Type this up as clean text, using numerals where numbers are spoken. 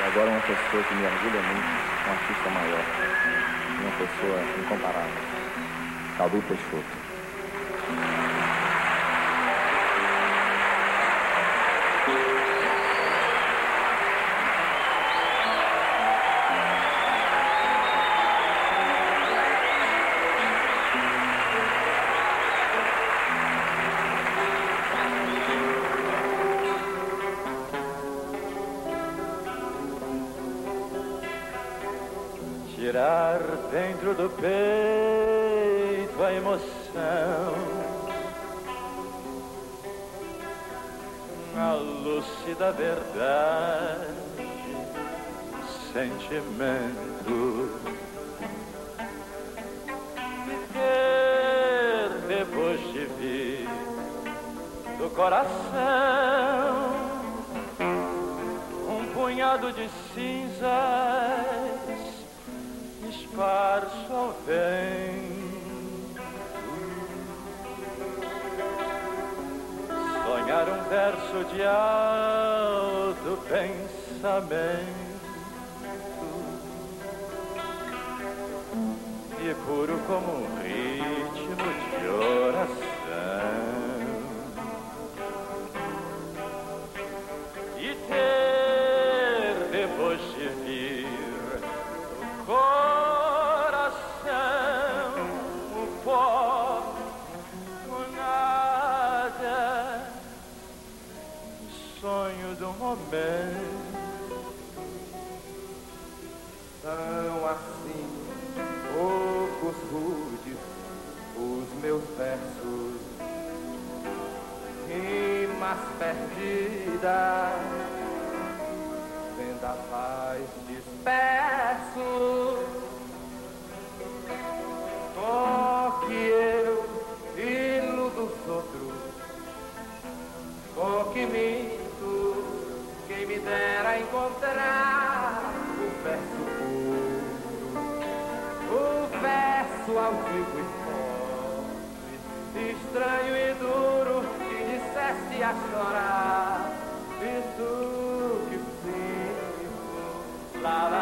Agora uma pessoa que me orgulha muito, um artista maior, uma pessoa incomparável, Calbi Peixoto. Tirar dentro do peito a emoção, a lúcida verdade, sentimento, e ter depois de vir do coração um punhado de cinzas esparso ao vento, sonhar um verso de alto pensamento e puro como um ritmo de oração, e ter depois de vir o pó, o nada, o sonho do momento. São assim, poucos rudes, os meus versos, rimas perdidas, vendavais dispersos. Que eu iludo os outros, que minto, quem me dera encontrar o verso puro, o verso altivo e forte, estranho e duro, que disseste a chorar, e tu que sinto, lá, lá.